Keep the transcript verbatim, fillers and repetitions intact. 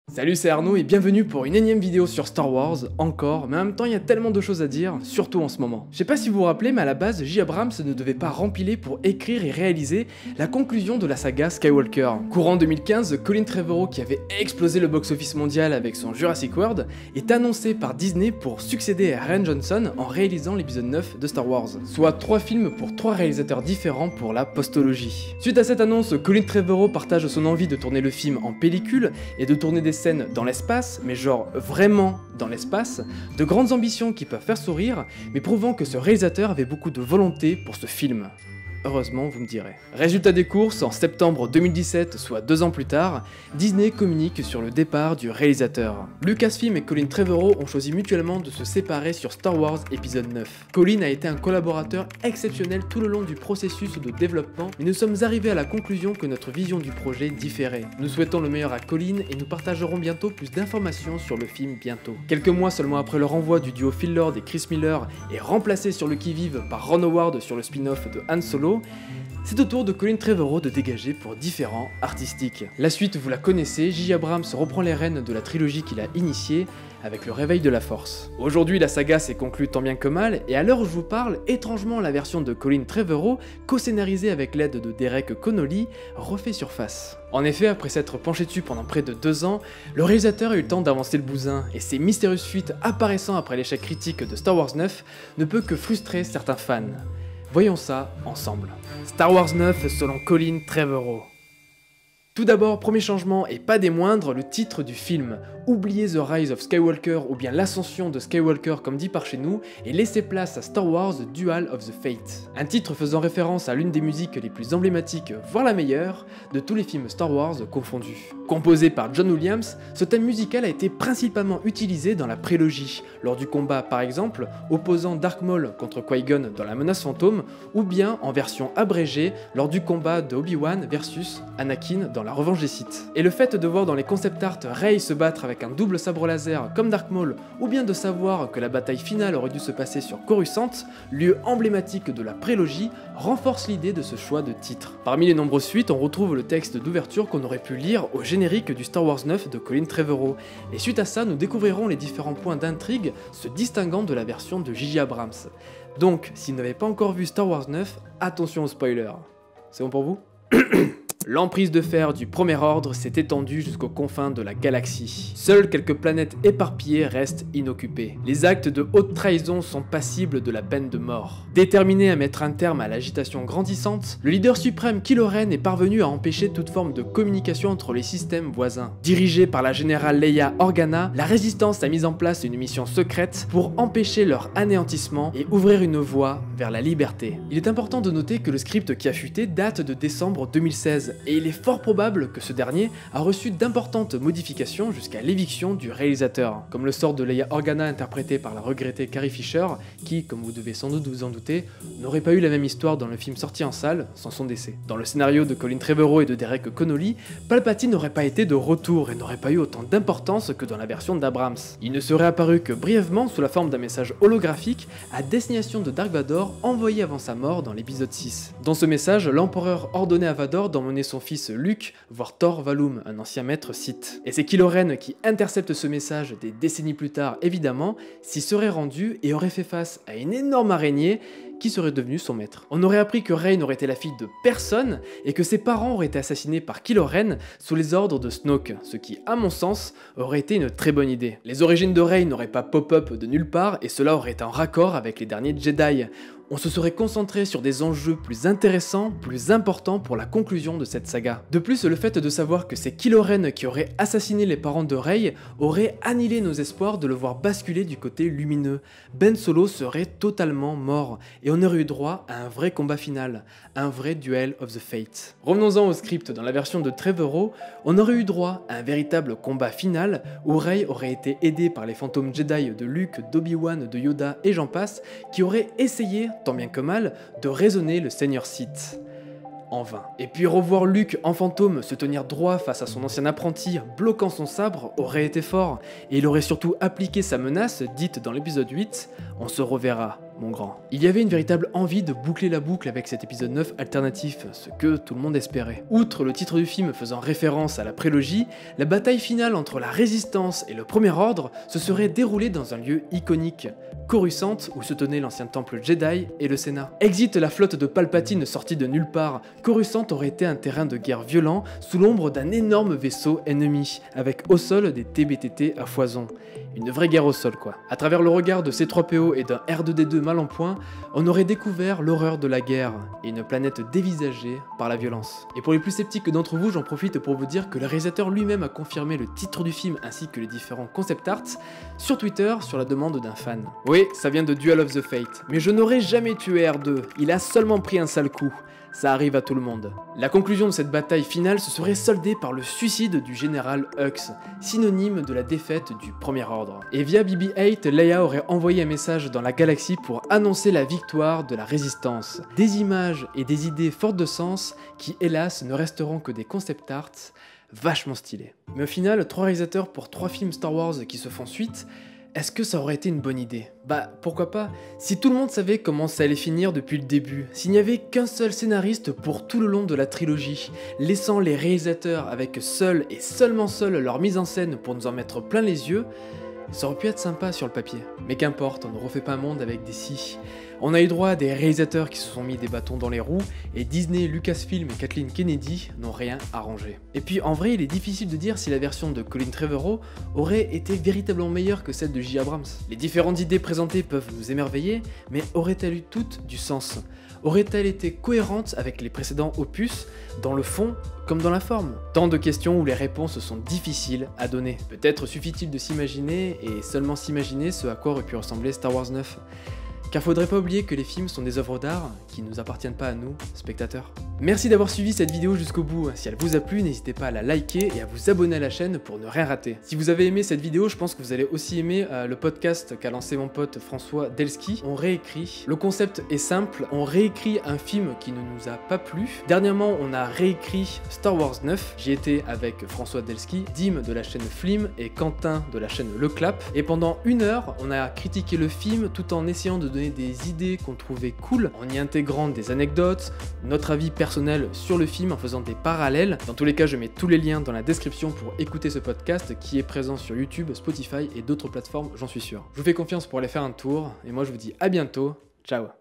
Salut, c'est Arnaud et bienvenue pour une énième vidéo sur Star Wars, encore, mais en même temps il y a tellement de choses à dire, surtout en ce moment. Je sais pas si vous vous rappelez, mais à la base, J. Abrams ne devait pas rempiler pour écrire et réaliser la conclusion de la saga Skywalker. Courant deux mille quinze, Colin Trevorrow, qui avait explosé le box-office mondial avec son Jurassic World, est annoncé par Disney pour succéder à Rian Johnson en réalisant l'épisode neuf de Star Wars, soit trois films pour trois réalisateurs différents pour la postologie. Suite à cette annonce, Colin Trevorrow partage son envie de tourner le film en pellicule et de tourner des scènes dans l'espace, mais genre vraiment dans l'espace, de grandes ambitions qui peuvent faire sourire, mais prouvant que ce réalisateur avait beaucoup de volonté pour ce film. Heureusement, vous me direz. Résultat des courses, en septembre deux mille dix-sept, soit deux ans plus tard, Disney communique sur le départ du réalisateur. Lucasfilm et Colin Trevorrow ont choisi mutuellement de se séparer sur Star Wars épisode neuf. Colin a été un collaborateur exceptionnel tout le long du processus de développement, mais nous sommes arrivés à la conclusion que notre vision du projet différait. Nous souhaitons le meilleur à Colin et nous partagerons bientôt plus d'informations sur le film bientôt. Quelques mois seulement après le renvoi du duo Phil Lord et Chris Miller et remplacé sur le qui-vive par Ron Howard sur le spin-off de Han Solo, c'est au tour de Colin Trevorrow de dégager pour différents artistiques. La suite, vous la connaissez, J. Abrams reprend les rênes de la trilogie qu'il a initiée avec le réveil de la Force. Aujourd'hui, la saga s'est conclue tant bien que mal, et à l'heure où je vous parle, étrangement la version de Colin Trevorrow, co-scénarisée avec l'aide de Derek Connolly, refait surface. En effet, après s'être penché dessus pendant près de deux ans, le réalisateur a eu le temps d'avancer le bousin, et ces mystérieuses fuites apparaissant après l'échec critique de Star Wars neuf ne peut que frustrer certains fans. Voyons ça ensemble. Star Wars neuf selon Colin Trevorrow. Tout d'abord, premier changement et pas des moindres, le titre du film. Oubliez The Rise of Skywalker ou bien l'ascension de Skywalker comme dit par chez nous et laissez place à Star Wars The Duel of the Fate. Un titre faisant référence à l'une des musiques les plus emblématiques, voire la meilleure, de tous les films Star Wars confondus. Composé par John Williams, ce thème musical a été principalement utilisé dans la prélogie, lors du combat par exemple, opposant Dark Maul contre Qui-Gon dans La Menace Fantôme, ou bien en version abrégée lors du combat de Obi-Wan versus Anakin dans La Revanche des Sith. Et le fait de voir dans les concept art Rey se battre avec un double sabre laser comme Dark Maul, ou bien de savoir que la bataille finale aurait dû se passer sur Coruscant, lieu emblématique de la prélogie, renforce l'idée de ce choix de titre. Parmi les nombreuses suites, on retrouve le texte d'ouverture qu'on aurait pu lire au générique du Star Wars neuf de Colin Trevorrow, et suite à ça, nous découvrirons les différents points d'intrigue se distinguant de la version de J J Abrams. Donc, si vous n'avez pas encore vu Star Wars neuf, attention aux spoilers. C'est bon pour vous? L'emprise de fer du Premier Ordre s'est étendue jusqu'aux confins de la galaxie. Seules quelques planètes éparpillées restent inoccupées. Les actes de haute trahison sont passibles de la peine de mort. Déterminé à mettre un terme à l'agitation grandissante, le leader suprême Kylo Ren est parvenu à empêcher toute forme de communication entre les systèmes voisins. Dirigé par la générale Leia Organa, la résistance a mis en place une mission secrète pour empêcher leur anéantissement et ouvrir une voie vers la liberté. Il est important de noter que le script qui a fuité date de décembre deux mille seize, et il est fort probable que ce dernier a reçu d'importantes modifications jusqu'à l'éviction du réalisateur, comme le sort de Leia Organa interprété par la regrettée Carrie Fisher, qui, comme vous devez sans doute vous en douter, n'aurait pas eu la même histoire dans le film sorti en salle sans son décès. Dans le scénario de Colin Trevorrow et de Derek Connolly, Palpatine n'aurait pas été de retour et n'aurait pas eu autant d'importance que dans la version d'Abrams. Il ne serait apparu que brièvement sous la forme d'un message holographique à destination de Dark Vador envoyé avant sa mort dans l'épisode six. Dans ce message, l'empereur ordonnait à Vador d'emmener son fils Luke voir Tor Valum, un ancien maître Sith. Et c'est Kylo Ren qui intercepte ce message des décennies plus tard évidemment, s'y serait rendu et aurait fait face à une énorme araignée qui serait devenu son maître. On aurait appris que Rey n'aurait été la fille de personne et que ses parents auraient été assassinés par Kylo Ren sous les ordres de Snoke, ce qui, à mon sens, aurait été une très bonne idée. Les origines de Rey n'auraient pas pop-up de nulle part et cela aurait été en raccord avec les derniers Jedi. On se serait concentré sur des enjeux plus intéressants, plus importants pour la conclusion de cette saga. De plus, le fait de savoir que c'est Kylo Ren qui aurait assassiné les parents de Rey aurait annihilé nos espoirs de le voir basculer du côté lumineux. Ben Solo serait totalement mort, et on aurait eu droit à un vrai combat final, un vrai Duel of the Fate. Revenons-en au script, dans la version de Trevorrow, on aurait eu droit à un véritable combat final où Rey aurait été aidé par les fantômes Jedi de Luke, d'Obi-Wan, de Yoda et j'en passe, qui auraient essayé, tant bien que mal, de raisonner le Seigneur Sith. En vain. Et puis revoir Luke en fantôme se tenir droit face à son ancien apprenti, bloquant son sabre, aurait été fort, et il aurait surtout appliqué sa menace, dite dans l'épisode huit, on se reverra mon grand. Il y avait une véritable envie de boucler la boucle avec cet épisode neuf alternatif, ce que tout le monde espérait. Outre le titre du film faisant référence à la prélogie, la bataille finale entre la Résistance et le Premier Ordre se serait déroulée dans un lieu iconique, Coruscant, où se tenait l'ancien temple Jedi et le Sénat. Exit la flotte de Palpatine sortie de nulle part, Coruscant aurait été un terrain de guerre violent sous l'ombre d'un énorme vaisseau ennemi, avec au sol des T B T T à foison. Une vraie guerre au sol quoi. À travers le regard de C trois P O et d'un R deux D deux mal en point, on aurait découvert l'horreur de la guerre et une planète dévisagée par la violence. Et pour les plus sceptiques d'entre vous, j'en profite pour vous dire que le réalisateur lui-même a confirmé le titre du film ainsi que les différents concept arts sur Twitter sur la demande d'un fan. Oui, ça vient de Duel of the Fate, mais je n'aurais jamais tué R deux, il a seulement pris un sale coup. Ça arrive à tout le monde. La conclusion de cette bataille finale se serait soldée par le suicide du général Hux, synonyme de la défaite du Premier Ordre. Et via B B huit, Leia aurait envoyé un message dans la galaxie pour annoncer la victoire de la Résistance. Des images et des idées fortes de sens qui, hélas, ne resteront que des concept arts vachement stylés. Mais au final, trois réalisateurs pour trois films Star Wars qui se font suite, est-ce que ça aurait été une bonne idée? Bah pourquoi pas, si tout le monde savait comment ça allait finir depuis le début, s'il n'y avait qu'un seul scénariste pour tout le long de la trilogie, laissant les réalisateurs avec seul et seulement seul leur mise en scène pour nous en mettre plein les yeux, ça aurait pu être sympa sur le papier. Mais qu'importe, on ne refait pas un monde avec des si. On a eu droit à des réalisateurs qui se sont mis des bâtons dans les roues, et Disney, Lucasfilm et Kathleen Kennedy n'ont rien arrangé. Et puis en vrai, il est difficile de dire si la version de Colin Trevorrow aurait été véritablement meilleure que celle de J. Abrams. Les différentes idées présentées peuvent nous émerveiller, mais auraient-elles eu toutes du sens? Aurait-elle été cohérente avec les précédents opus, dans le fond comme dans la forme? Tant de questions où les réponses sont difficiles à donner. Peut-être suffit-il de s'imaginer, et seulement s'imaginer ce à quoi aurait pu ressembler Star Wars neuf. Car faudrait pas oublier que les films sont des œuvres d'art qui ne nous appartiennent pas à nous, spectateurs. Merci d'avoir suivi cette vidéo jusqu'au bout. Si elle vous a plu, n'hésitez pas à la liker et à vous abonner à la chaîne pour ne rien rater. Si vous avez aimé cette vidéo, je pense que vous allez aussi aimer euh, le podcast qu'a lancé mon pote François Delski. On réécrit. Le concept est simple, on réécrit un film qui ne nous a pas plu. Dernièrement, on a réécrit Star Wars neuf. J'y étais avec François Delski, Dim de la chaîne Flim et Quentin de la chaîne Le Clap. Et pendant une heure, on a critiqué le film tout en essayant de donner des idées qu'on trouvait cool, en y intégrant des anecdotes, notre avis personnel sur le film, en faisant des parallèles. Dans tous les cas, je mets tous les liens dans la description pour écouter ce podcast qui est présent sur YouTube, Spotify et d'autres plateformes, j'en suis sûr. Je vous fais confiance pour aller faire un tour, et moi je vous dis à bientôt, ciao.